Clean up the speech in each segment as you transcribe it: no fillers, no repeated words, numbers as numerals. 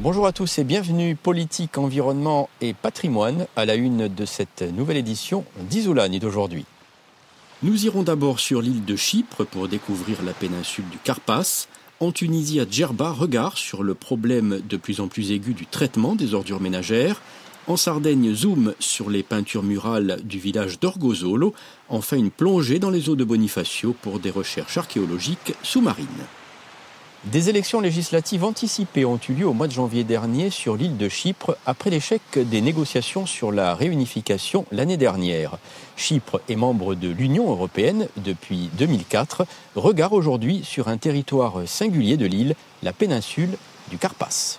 Bonjour à tous et bienvenue Politique, Environnement et Patrimoine à la une de cette nouvelle édition d'Isolani d'aujourd'hui. Nous irons d'abord sur l'île de Chypre pour découvrir la péninsule du Karpas. En Tunisie, à Djerba, regard sur le problème de plus en plus aigu du traitement des ordures ménagères. En Sardaigne, zoom sur les peintures murales du village d'Orgozolo. Enfin, une plongée dans les eaux de Bonifacio pour des recherches archéologiques sous-marines. Des élections législatives anticipées ont eu lieu au mois de janvier dernier sur l'île de Chypre après l'échec des négociations sur la réunification l'année dernière. Chypre est membre de l'Union européenne depuis 2004. Regard aujourd'hui sur un territoire singulier de l'île, la péninsule du Karpas.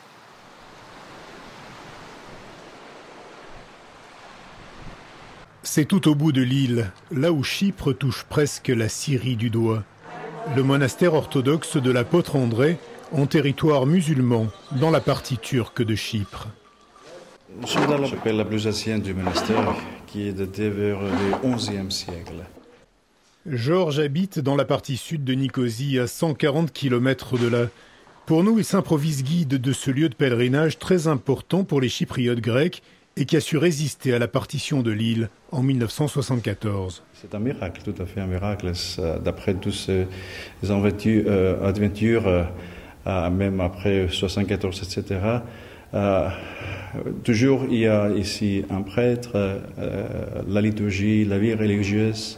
C'est tout au bout de l'île, là où Chypre touche presque la Syrie du doigt. Le monastère orthodoxe de l'apôtre André, en territoire musulman, dans la partie turque de Chypre. Je suis dans la chapelle la plus ancienne du monastère, qui est datée vers le XIe siècle. Georges habite dans la partie sud de Nicosie, à 140 km de là. Pour nous, il s'improvise guide de ce lieu de pèlerinage très important pour les Chypriotes grecs et qui a su résister à la partition de l'île en 1974. C'est un miracle, tout à fait un miracle. D'après toutes ces aventures, même après 1974, etc., toujours il y a ici un prêtre, la liturgie, la vie religieuse.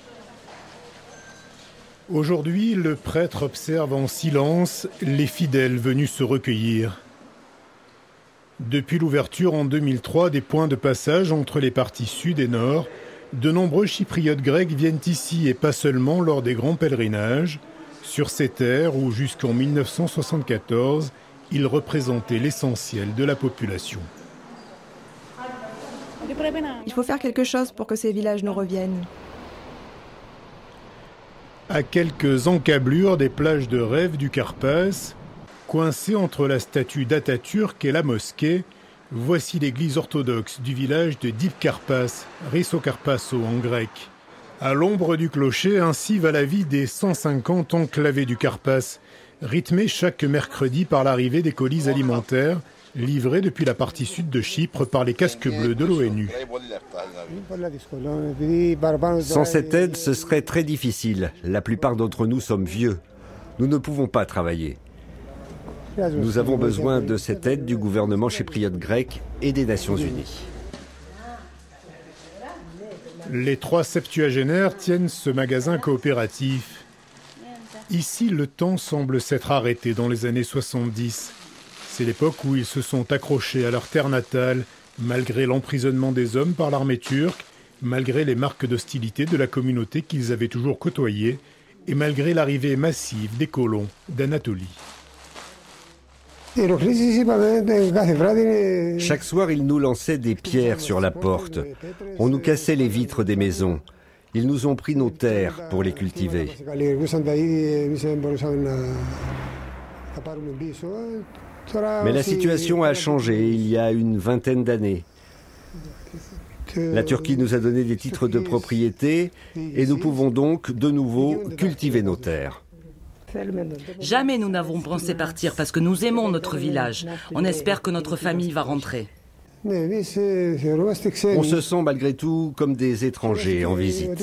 Aujourd'hui, le prêtre observe en silence les fidèles venus se recueillir. Depuis l'ouverture en 2003 des points de passage entre les parties sud et nord, de nombreux Chypriotes grecs viennent ici et pas seulement lors des grands pèlerinages, sur ces terres où jusqu'en 1974, ils représentaient l'essentiel de la population. Il faut faire quelque chose pour que ces villages nous reviennent. À quelques encablures des plages de rêve du Karpas, coincé entre la statue d'Atatürk et la mosquée, voici l'église orthodoxe du village de Dipkarpas, Risokarpasso en grec. À l'ombre du clocher, ainsi va la vie des 150 enclavés du Karpas, rythmés chaque mercredi par l'arrivée des colis alimentaires, livrés depuis la partie sud de Chypre par les casques bleus de l'ONU. Sans cette aide, ce serait très difficile. La plupart d'entre nous sommes vieux. Nous ne pouvons pas travailler. Nous avons besoin de cette aide du gouvernement chypriote grec et des Nations Unies. Les trois septuagénaires tiennent ce magasin coopératif. Ici, le temps semble s'être arrêté dans les années 70. C'est l'époque où ils se sont accrochés à leur terre natale, malgré l'emprisonnement des hommes par l'armée turque, malgré les marques d'hostilité de la communauté qu'ils avaient toujours côtoyée, et malgré l'arrivée massive des colons d'Anatolie. Chaque soir, ils nous lançaient des pierres sur la porte. On nous cassait les vitres des maisons. Ils nous ont pris nos terres pour les cultiver. Mais la situation a changé il y a une vingtaine d'années. La Turquie nous a donné des titres de propriété et nous pouvons donc de nouveau cultiver nos terres. Jamais nous n'avons pensé partir parce que nous aimons notre village. On espère que notre famille va rentrer. On se sent malgré tout comme des étrangers en visite.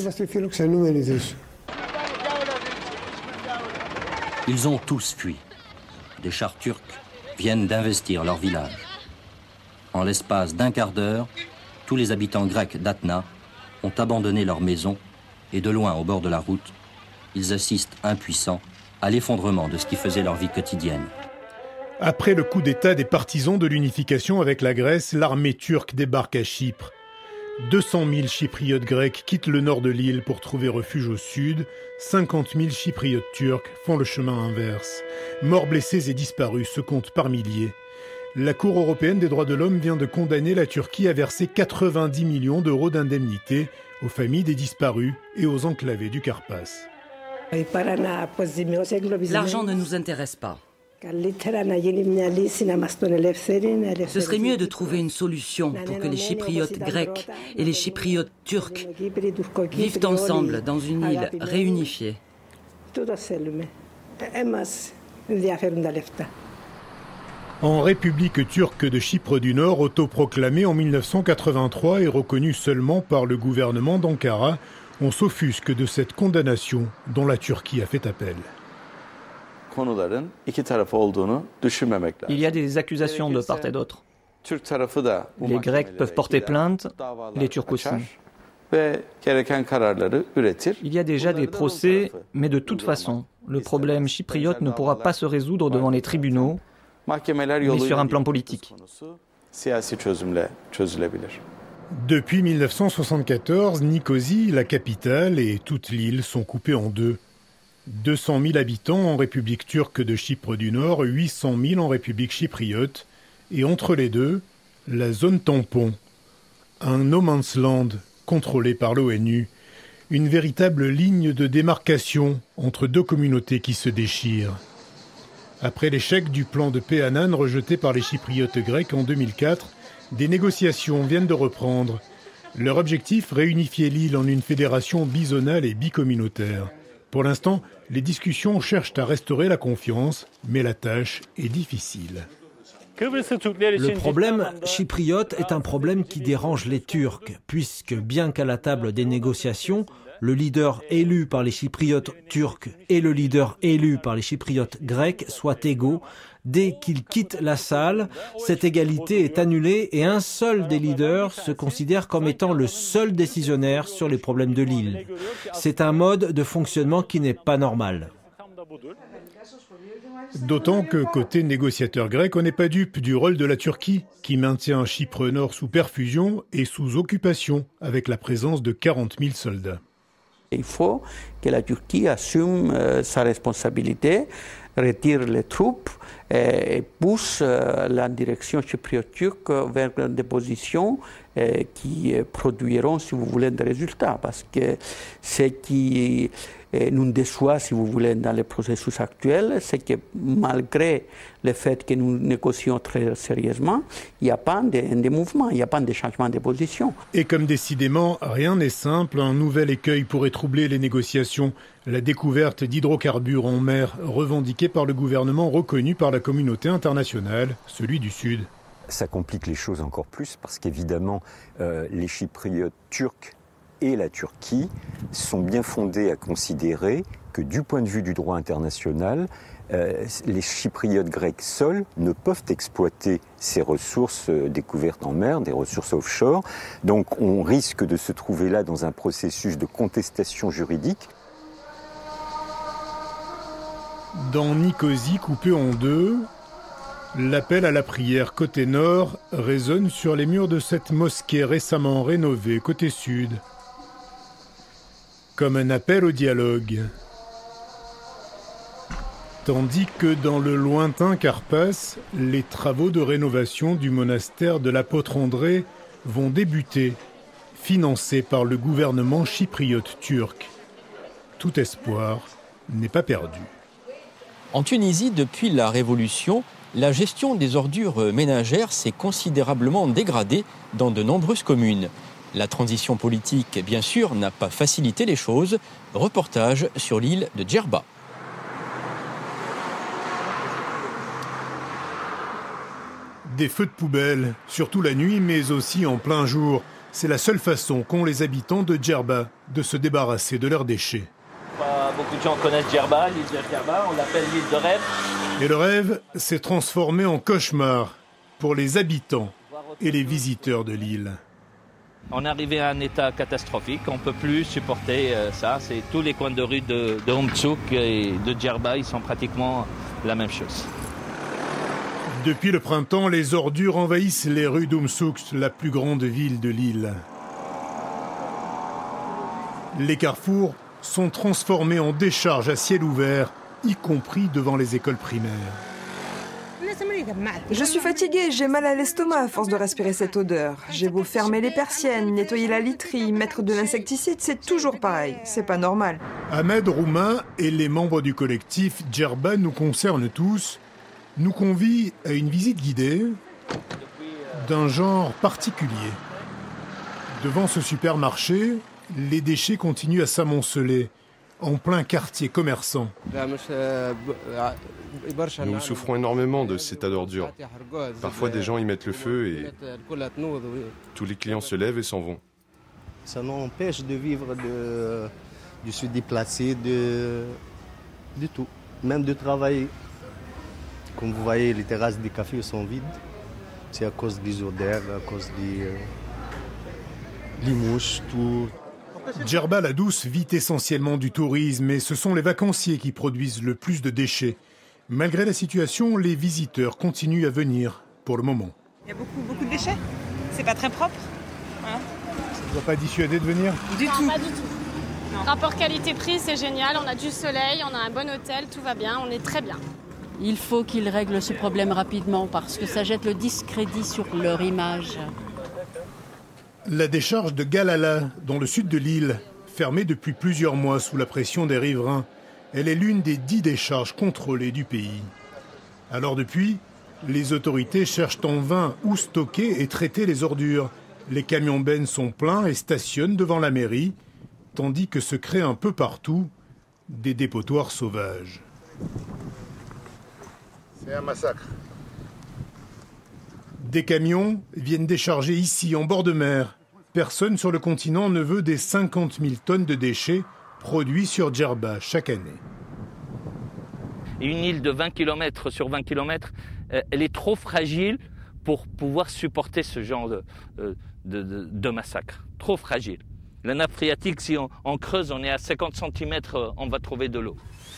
Ils ont tous fui. Des chars turcs viennent d'investir leur village. En l'espace d'un quart d'heure, tous les habitants grecs d'Atna ont abandonné leur maison et de loin au bord de la route, ils assistent impuissants à l'effondrement de ce qui faisait leur vie quotidienne. Après le coup d'État des partisans de l'unification avec la Grèce, l'armée turque débarque à Chypre. 200 000 Chypriotes grecs quittent le nord de l'île pour trouver refuge au sud. 50 000 Chypriotes turcs font le chemin inverse. Morts, blessés et disparus se comptent par milliers. La Cour européenne des droits de l'homme vient de condamner la Turquie à verser 90 millions d'euros d'indemnités aux familles des disparus et aux enclavés du Karpas. L'argent ne nous intéresse pas. Ce serait mieux de trouver une solution pour que les Chypriotes grecs et les Chypriotes turcs vivent ensemble dans une île réunifiée. En République turque de Chypre du Nord, autoproclamée en 1983 et reconnue seulement par le gouvernement d'Ankara, on s'offusque de cette condamnation dont la Turquie a fait appel. Il y a des accusations de part et d'autre. Les Grecs peuvent porter plainte, les Turcs aussi. Il y a déjà des procès, mais de toute façon, le problème chypriote ne pourra pas se résoudre devant les tribunaux, mais sur un plan politique. Depuis 1974, Nicosie, la capitale, et toute l'île sont coupées en deux. 200 000 habitants en République turque de Chypre du Nord, 800 000 en République chypriote, et entre les deux, la zone tampon, un no man's land contrôlé par l'ONU, une véritable ligne de démarcation entre deux communautés qui se déchirent. Après l'échec du plan de paix Annan rejeté par les chypriotes grecs en 2004, des négociations viennent de reprendre. Leur objectif, réunifier l'île en une fédération bizonale et bicommunautaire. Pour l'instant, les discussions cherchent à restaurer la confiance, mais la tâche est difficile. Le problème chypriote est un problème qui dérange les Turcs, puisque bien qu'à la table des négociations, le leader élu par les Chypriotes turcs et le leader élu par les Chypriotes grecs soient égaux, dès qu'ils quittent la salle, cette égalité est annulée et un seul des leaders se considère comme étant le seul décisionnaire sur les problèmes de l'île. C'est un mode de fonctionnement qui n'est pas normal. D'autant que, côté négociateur grec, on n'est pas dupe du rôle de la Turquie, qui maintient Chypre Nord sous perfusion et sous occupation, avec la présence de 40 000 soldats. Il faut que la Turquie assume sa responsabilité, retire les troupes et pousse la direction chypriote turque vers des positions qui produiront, si vous voulez, des résultats. Parce que ce qui nous déçoit, si vous voulez, dans le processus actuel, c'est que malgré le fait que nous négocions très sérieusement, il n'y a pas de mouvement, il n'y a pas de changement de position. Et comme décidément, rien n'est simple, un nouvel écueil pourrait troubler les négociations. La découverte d'hydrocarbures en mer revendiquée par le gouvernement reconnu par la communauté internationale, celui du Sud. Ça complique les choses encore plus parce qu'évidemment, les Chypriotes turcs et la Turquie sont bien fondés à considérer que du point de vue du droit international, les Chypriotes grecs seuls ne peuvent exploiter ces ressources découvertes en mer, des ressources offshore. Donc on risque de se trouver là dans un processus de contestation juridique. Dans Nicosie, coupée en deux, l'appel à la prière côté nord résonne sur les murs de cette mosquée récemment rénovée côté sud. Comme un appel au dialogue. Tandis que dans le lointain Carpasse, les travaux de rénovation du monastère de l'apôtre André vont débuter, financés par le gouvernement chypriote turc. Tout espoir n'est pas perdu. En Tunisie, depuis la Révolution, la gestion des ordures ménagères s'est considérablement dégradée dans de nombreuses communes. La transition politique, bien sûr, n'a pas facilité les choses. Reportage sur l'île de Djerba. Des feux de poubelle, surtout la nuit, mais aussi en plein jour. C'est la seule façon qu'ont les habitants de Djerba de se débarrasser de leurs déchets. Beaucoup de gens connaissent Djerba, l'île de Djerba, on l'appelle l'île de rêve. Et le rêve s'est transformé en cauchemar pour les habitants et les visiteurs de l'île. On est arrivé à un état catastrophique, on ne peut plus supporter ça. C'est tous les coins de rue de Umçuk et de Djerba, ils sont pratiquement la même chose. Depuis le printemps, les ordures envahissent les rues d'Umçuk, la plus grande ville de l'île. Les carrefours sont transformés en décharges à ciel ouvert, y compris devant les écoles primaires. Je suis fatiguée, j'ai mal à l'estomac à force de respirer cette odeur. J'ai beau fermer les persiennes, nettoyer la literie, mettre de l'insecticide, c'est toujours pareil. C'est pas normal. Ahmed Roumain et les membres du collectif Djerba nous concernent tous, nous convient à une visite guidée d'un genre particulier. Devant ce supermarché, les déchets continuent à s'amonceler. en plein quartier commerçant. Nous souffrons énormément de ces tas d'ordures. Parfois, des gens y mettent le feu et tous les clients se lèvent et s'en vont. Ça nous empêche de vivre, de se déplacer, de tout, même de travailler. Comme vous voyez, les terrasses des cafés sont vides. C'est à cause des odeurs, à cause des mouches, tout. Djerba la Douce vit essentiellement du tourisme et ce sont les vacanciers qui produisent le plus de déchets. Malgré la situation, les visiteurs continuent à venir pour le moment. Il y a beaucoup de déchets. C'est pas très propre. Voilà. Ça ne doit pas dissuader de venir? Du tout. Pas du tout. Non. Rapport qualité-prix, c'est génial. On a du soleil, on a un bon hôtel, tout va bien, on est très bien. Il faut qu'ils règlent ce problème rapidement parce que ça jette le discrédit sur leur image. La décharge de Galala, dans le sud de l'île, fermée depuis plusieurs mois sous la pression des riverains, elle est l'une des 10 décharges contrôlées du pays. Alors depuis, les autorités cherchent en vain où stocker et traiter les ordures. Les camions-bennes sont pleins et stationnent devant la mairie, tandis que se créent un peu partout des dépotoirs sauvages. C'est un massacre. Des camions viennent décharger ici, en bord de mer. Personne sur le continent ne veut des 50 000 tonnes de déchets produits sur Djerba chaque année. Une île de 20 km sur 20 km, elle est trop fragile pour pouvoir supporter ce genre de massacre. Trop fragile. La nappe phréatique, si on creuse, on est à 50 cm, on va trouver de l'eau.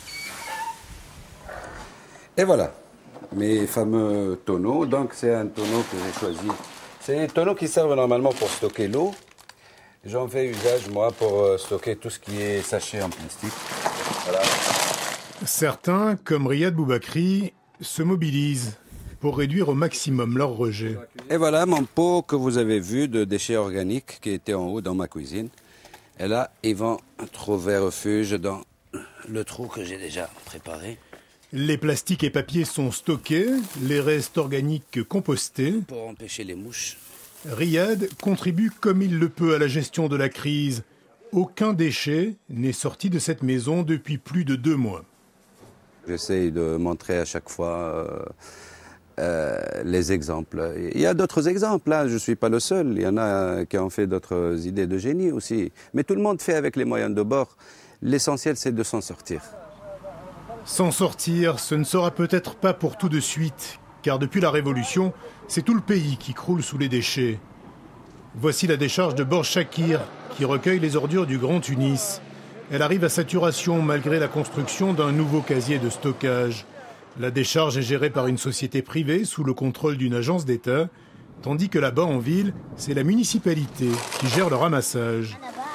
Et voilà, mes fameux tonneaux. Donc c'est un tonneau que j'ai choisi. C'est des tonneaux qui servent normalement pour stocker l'eau. J'en fais usage, moi, pour stocker tout ce qui est sachet en plastique. Voilà. Certains, comme Riyad Boubakri, se mobilisent pour réduire au maximum leur rejet. Et voilà mon pot que vous avez vu de déchets organiques qui était en haut dans ma cuisine. Et là, ils vont trouver refuge dans le trou que j'ai déjà préparé. Les plastiques et papiers sont stockés, les restes organiques compostés. Pour empêcher les mouches. Riyad contribue comme il le peut à la gestion de la crise. Aucun déchet n'est sorti de cette maison depuis plus de 2 mois. J'essaye de montrer à chaque fois les exemples. Il y a d'autres exemples, hein. Je ne suis pas le seul. Il y en a qui ont fait d'autres idées de génie aussi. Mais tout le monde fait avec les moyens de bord. L'essentiel, c'est de s'en sortir. S'en sortir, ce ne sera peut-être pas pour tout de suite, car depuis la Révolution, c'est tout le pays qui croule sous les déchets. Voici la décharge de Bor Shakir, qui recueille les ordures du Grand Tunis. Elle arrive à saturation malgré la construction d'un nouveau casier de stockage. La décharge est gérée par une société privée sous le contrôle d'une agence d'État, tandis que là-bas en ville, c'est la municipalité qui gère le ramassage.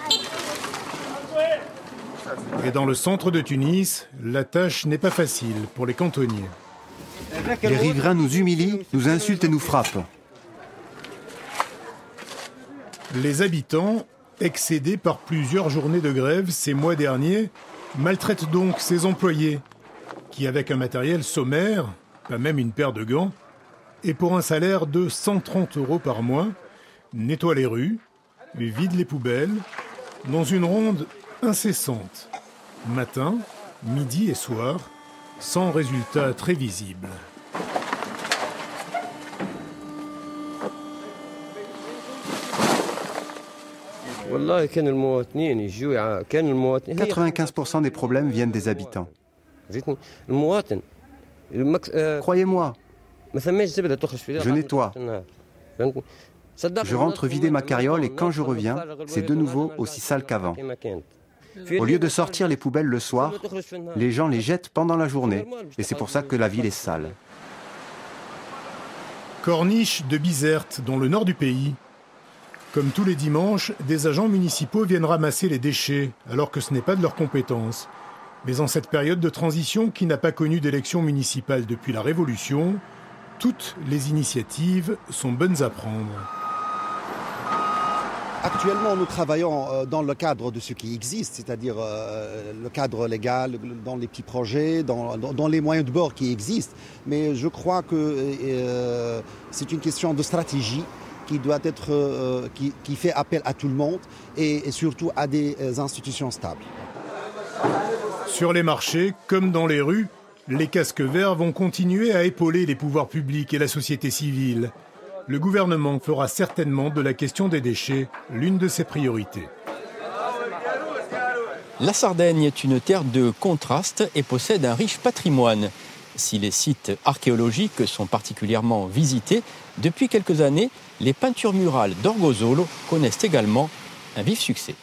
Et dans le centre de Tunis, la tâche n'est pas facile pour les cantonniers. Les riverains nous humilient, nous insultent et nous frappent. Les habitants, excédés par plusieurs journées de grève ces mois derniers, maltraitent donc ces employés qui, avec un matériel sommaire, pas même une paire de gants, et pour un salaire de 130 € par mois, nettoient les rues, vident les poubelles, dans une ronde incessante, matin, midi et soir, sans résultat très visible. « 95% des problèmes viennent des habitants. Croyez-moi, je nettoie. Je rentre vider ma carriole et quand je reviens, c'est de nouveau aussi sale qu'avant. Au lieu de sortir les poubelles le soir, les gens les jettent pendant la journée. Et c'est pour ça que la ville est sale. » Corniche de Bizerte, dans le nord du pays. Comme tous les dimanches, des agents municipaux viennent ramasser les déchets, alors que ce n'est pas de leur compétence. Mais en cette période de transition qui n'a pas connu d'élection municipale depuis la Révolution, toutes les initiatives sont bonnes à prendre. Actuellement, nous travaillons dans le cadre de ce qui existe, c'est-à-dire le cadre légal, dans les petits projets, dans les moyens de bord qui existent. Mais je crois que c'est une question de stratégie qui doit être, qui fait appel à tout le monde et surtout à des institutions stables. Sur les marchés, comme dans les rues, les casques verts vont continuer à épauler les pouvoirs publics et la société civile. Le gouvernement fera certainement de la question des déchets l'une de ses priorités. La Sardaigne est une terre de contraste et possède un riche patrimoine. Si les sites archéologiques sont particulièrement visités, depuis quelques années, les peintures murales d'Orgosolo connaissent également un vif succès.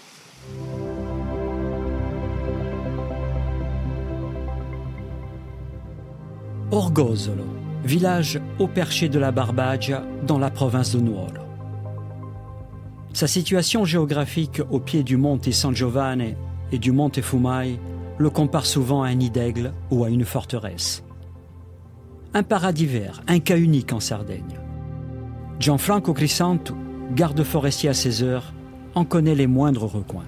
Orgosolo, village au perché de la Barbagia, dans la province de Nuoro. Sa situation géographique au pied du monte San Giovanni et du monte Fumai le compare souvent à un nid d'aigle ou à une forteresse. Un paradis vert, un cas unique en Sardaigne. Gianfranco Crisanto, garde forestier à 16 heures, en connaît les moindres recoins.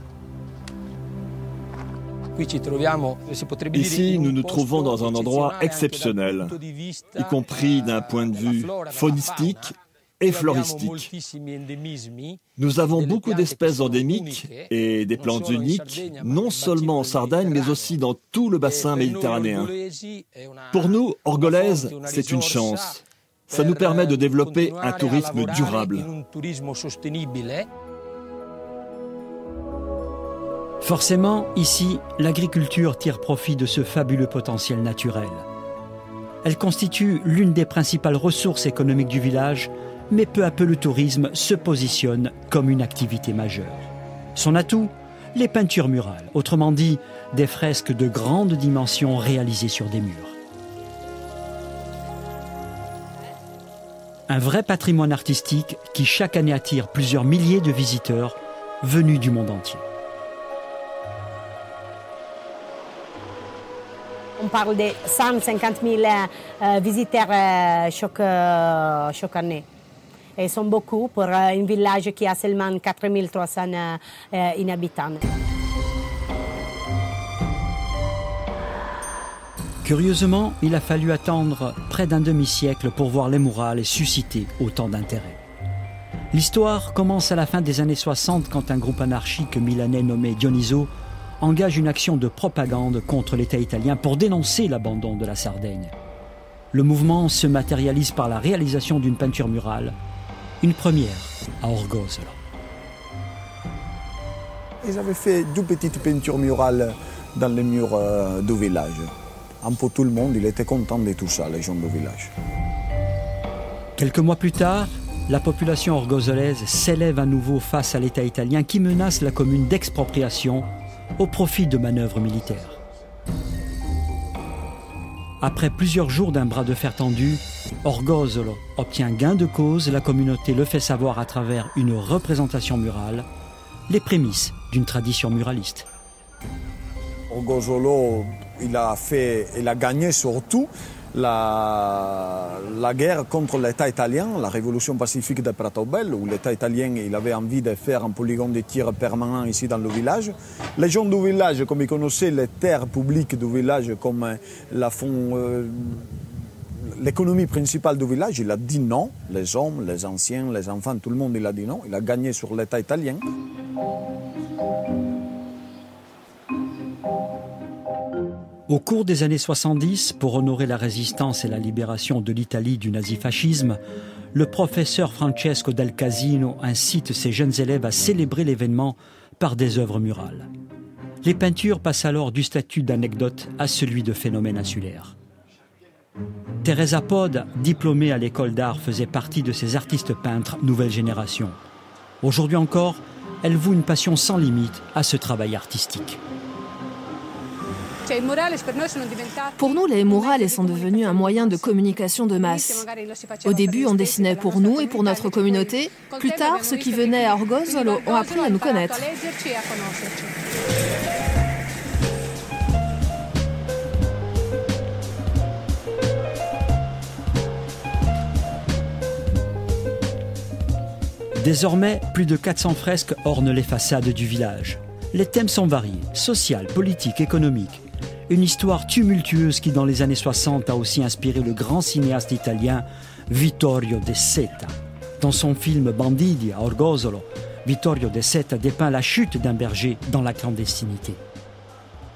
Ici, nous nous trouvons dans un endroit exceptionnel, y compris d'un point de vue faunistique et floristique. Nous avons beaucoup d'espèces endémiques et des plantes uniques, non seulement en Sardaigne, mais aussi dans tout le bassin méditerranéen. Pour nous, Orgolese, c'est une chance. Ça nous permet de développer un tourisme durable. Forcément, ici, l'agriculture tire profit de ce fabuleux potentiel naturel. Elle constitue l'une des principales ressources économiques du village, mais peu à peu le tourisme se positionne comme une activité majeure. Son atout, les peintures murales, autrement dit, des fresques de grande dimension réalisées sur des murs. Un vrai patrimoine artistique qui chaque année attire plusieurs milliers de visiteurs venus du monde entier. On parle de 150 000 visiteurs chaque année. Et ils sont beaucoup pour un village qui a seulement 4 300 habitants. Curieusement, il a fallu attendre près d'un demi-siècle pour voir les murales susciter autant d'intérêt. L'histoire commence à la fin des années 60 quand un groupe anarchique milanais nommé Dioniso engage une action de propagande contre l'État italien pour dénoncer l'abandon de la Sardaigne. Le mouvement se matérialise par la réalisation d'une peinture murale, une première à Orgosolo. Ils avaient fait deux petites peintures murales dans les murs du village. Un peu tout le monde, il était content de tout ça, les gens du village. Quelques mois plus tard, la population orgosolaise s'élève à nouveau face à l'État italien qui menace la commune d'expropriation au profit de manœuvres militaires. Après plusieurs jours d'un bras de fer tendu, Orgosolo obtient gain de cause, la communauté le fait savoir à travers une représentation murale, les prémices d'une tradition muraliste. Orgosolo, il a gagné surtout la guerre contre l'État italien, la révolution pacifique de Pratobel, où l'État italien il avait envie de faire un polygone de tir permanent ici dans le village. Les gens du village, comme ils connaissaient les terres publiques du village comme l'économie principale du village, il a dit non. Les hommes, les anciens, les enfants, tout le monde il a dit non. Il a gagné sur l'État italien. Au cours des années 70, pour honorer la résistance et la libération de l'Italie du nazifascisme, le professeur Francesco Del Casino incite ses jeunes élèves à célébrer l'événement par des œuvres murales. Les peintures passent alors du statut d'anecdote à celui de phénomène insulaire. Teresa Pod, diplômée à l'école d'art, faisait partie de ces artistes peintres nouvelle génération. Aujourd'hui encore, elle voue une passion sans limite à ce travail artistique. Pour nous, les murales sont devenus un moyen de communication de masse. Au début, on dessinait pour nous et pour notre communauté. Plus tard, ceux qui venaient à Orgosolo ont appris à nous connaître. Désormais, plus de 400 fresques ornent les façades du village. Les thèmes sont variés, social, politique, économique. Une histoire tumultueuse qui, dans les années 60, a aussi inspiré le grand cinéaste italien Vittorio De Seta. Dans son film Bandidi à Orgosolo, Vittorio De Seta dépeint la chute d'un berger dans la clandestinité.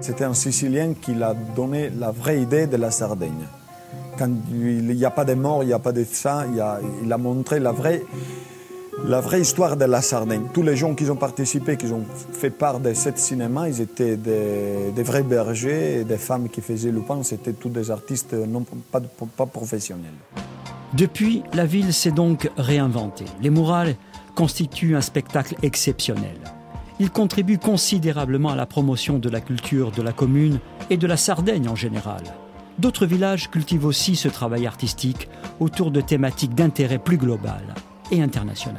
C'était un Sicilien qui a donné la vraie idée de la Sardaigne. Quand il n'y a pas de mort, il n'y a pas de sang, il a montré la vraie histoire de la Sardaigne. Tous les gens qui ont participé, qui ont fait part de ce cinéma, ils étaient des vrais bergers et des femmes qui faisaient le pain, c'était tous des artistes pas professionnels. Depuis, la ville s'est donc réinventée. Les murales constituent un spectacle exceptionnel. Ils contribuent considérablement à la promotion de la culture de la commune et de la Sardaigne en général. D'autres villages cultivent aussi ce travail artistique autour de thématiques d'intérêt plus global et international.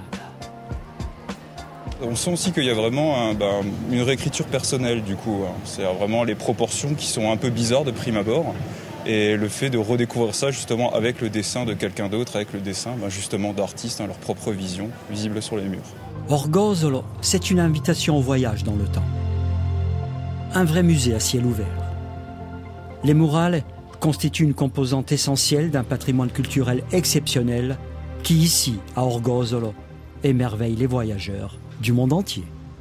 On sent aussi qu'il y a vraiment une réécriture personnelle du coup. C'est vraiment les proportions qui sont un peu bizarres de prime abord. Et le fait de redécouvrir ça justement avec le dessin de quelqu'un d'autre, avec le dessin justement d'artistes, leur propre vision, visible sur les murs. Orgosolo, c'est une invitation au voyage dans le temps. Un vrai musée à ciel ouvert. Les murales constituent une composante essentielle d'un patrimoine culturel exceptionnel qui, ici, à Orgosolo, émerveille les voyageurs du monde entier.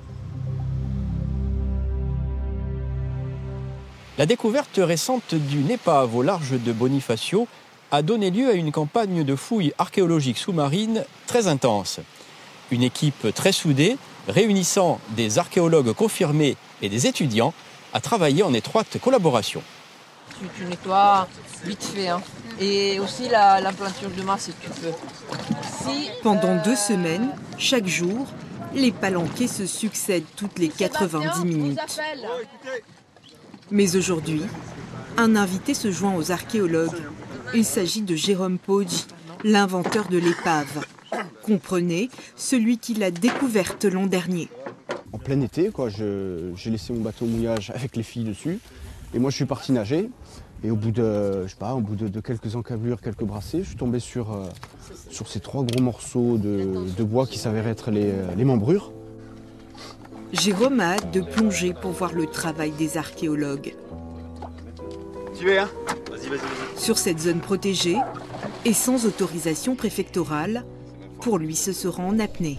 La découverte récente d'une épave au large de Bonifacio a donné lieu à une campagne de fouilles archéologiques sous-marines très intense. Une équipe très soudée, réunissant des archéologues confirmés et des étudiants, a travaillé en étroite collaboration. Tu nettoies vite fait, hein. Et aussi la peinture de masse si tu peux. Pendant 2 semaines, chaque jour, les palanquets se succèdent toutes les 90 minutes. Mais aujourd'hui, un invité se joint aux archéologues. Il s'agit de Jérôme Poggi, l'inventeur de l'épave. Comprenez, celui qui l'a découverte l'an dernier. En plein été, j'ai laissé mon bateau au mouillage avec les filles dessus. Et moi, je suis parti nager. Et au bout de quelques encablures, quelques brassées, je suis tombé sur ces 3 gros morceaux de bois qui s'avéraient être les membrures. Jérôme a hâte de plonger pour voir le travail des archéologues. Tu veux, hein ? Vas-y. Sur cette zone protégée, et sans autorisation préfectorale, pour lui ce sera en apnée.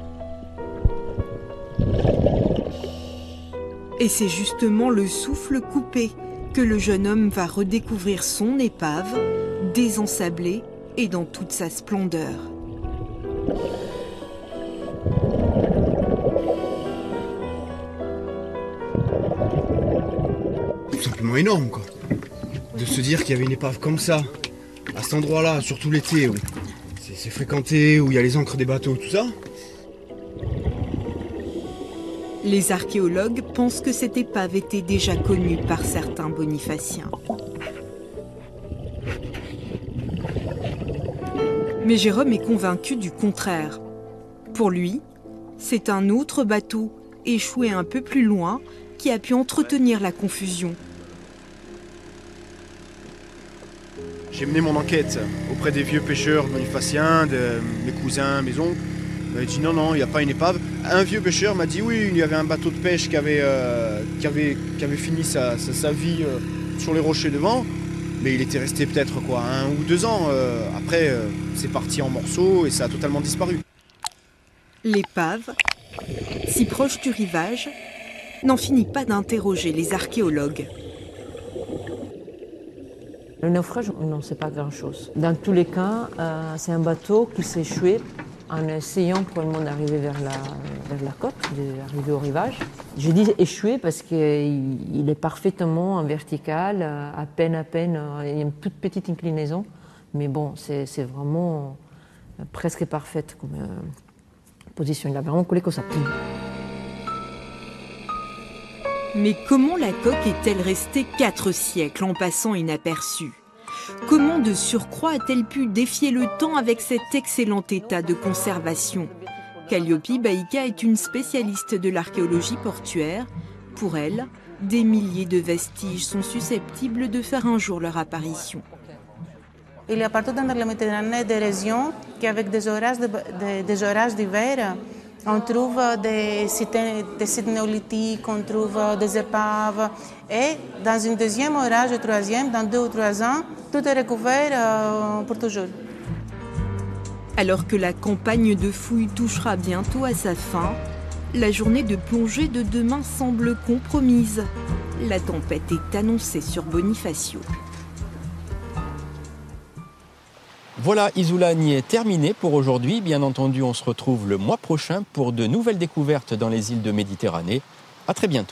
Et c'est justement le souffle coupé que le jeune homme va redécouvrir son épave, désensablée et dans toute sa splendeur. Tout simplement énorme, quoi. De se dire qu'il y avait une épave comme ça, à cet endroit-là, surtout l'été, où c'est fréquenté, où il y a les ancres des bateaux, tout ça. Les archéologues pensent que cette épave était déjà connue par certains bonifaciens. Mais Jérôme est convaincu du contraire. Pour lui, c'est un autre bateau, échoué un peu plus loin, qui a pu entretenir la confusion. J'ai mené mon enquête auprès des vieux pêcheurs bonifaciens, de mes cousins, mes oncles. Ils m'avaient dit non, il n'y a pas une épave. Un vieux pêcheur m'a dit oui, il y avait un bateau de pêche qui avait fini sa vie sur les rochers devant. Mais il était resté peut-être 1 ou 2 ans. Après, c'est parti en morceaux et ça a totalement disparu. L'épave, si proche du rivage, n'en finit pas d'interroger les archéologues. Le naufrage, on n'en sait pas grand-chose. Dans tous les cas, c'est un bateau qui s'est échoué en essayant probablement d'arriver vers la côte, d'arriver au rivage. Je dis échoué parce qu'il est parfaitement en vertical, à peine, il y a une toute petite inclinaison, mais bon, c'est vraiment presque parfaite comme position. Il a vraiment collé comme ça. Mais comment la coque est-elle restée 4 siècles en passant inaperçue ? Comment de surcroît a-t-elle pu défier le temps avec cet excellent état de conservation ? Calliope Baïka est une spécialiste de l'archéologie portuaire. Pour elle, des milliers de vestiges sont susceptibles de faire un jour leur apparition. Il y a partout dans la Méditerranée des régions qui, avec des orages d'hiver, on trouve des sites néolithiques, on trouve des épaves. Et dans une deuxième orage, ou troisième, dans 2 ou 3 ans, tout est recouvert pour toujours. Alors que la campagne de fouilles touchera bientôt à sa fin, La journée de plongée de demain semble compromise. La tempête est annoncée sur Bonifacio. Voilà, Isoulagne est terminé pour aujourd'hui. Bien entendu, on se retrouve le mois prochain pour de nouvelles découvertes dans les îles de Méditerranée. À très bientôt.